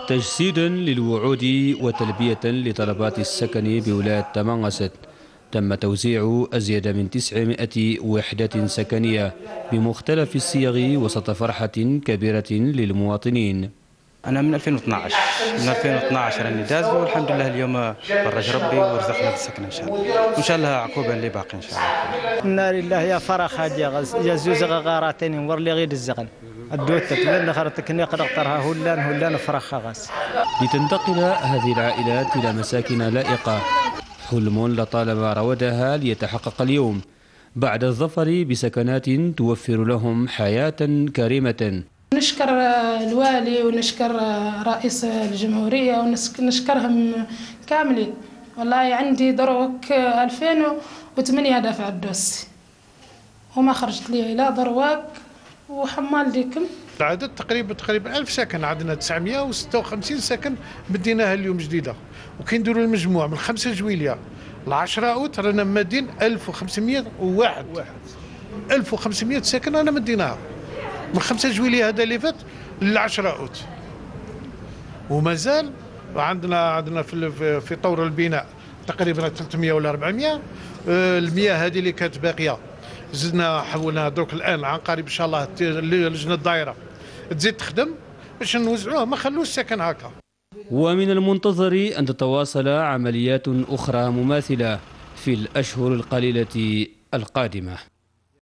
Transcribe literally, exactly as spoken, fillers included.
تجسيدا للوعود وتلبية لطلبات السكن بولاية تمنغست، تم توزيع أزيد من تسعمائة وحدة سكنية بمختلف الصيغ وسط فرحة كبيرة للمواطنين. أنا من ألفين واثناعش من ألفين واثناعش راني داز، والحمد لله اليوم فرج ربي ورزقنا بالسكن إن شاء الله، وإن شاء الله عقوبة اللي باقي إن شاء الله. إنا لله يا فرح هادي يا زوز غارتين ور لي غير الزغن الدوتة من خرتك نقدرها هلان هلان فرخ غاس. لتنتقل هذه العائلات إلى مساكن لائقة، حلم لطالما رودها ليتحقق اليوم بعد الظفر بسكنات توفر لهم حياة كريمة. نشكر الوالي ونشكر رئيس الجمهورية ونشكرهم كاملين. والله عندي دروك ألفين وثمانية دافع الدوسي وما خرجت لي لا درواك وحمال ديكم. العدد تقريبا تقريبا ألف سكن، عندنا تسعمائة وستة وخمسين سكن بديناها اليوم جديدة، وكي نديروا المجموع من خمسة جويلية لعشرة أوت رانا مادين ألف وخمسمائة وواحد ألف وخمسمائة سكن رانا مديناها من خمسة جويلية هذا اللي فات للعشرة أوت، ومازال عندنا عندنا في في طور البناء تقريبا ثلاثمائة ولا أربعمائة. المياه هذه اللي كانت باقيه زدنا حولنا درك الان عن قريب ان شاء الله لجنه الدائره تزيد تخدم باش نوزعوها، ما خلوش سكن هكا. ومن المنتظر ان تتواصل عمليات اخرى مماثله في الاشهر القليله القادمه.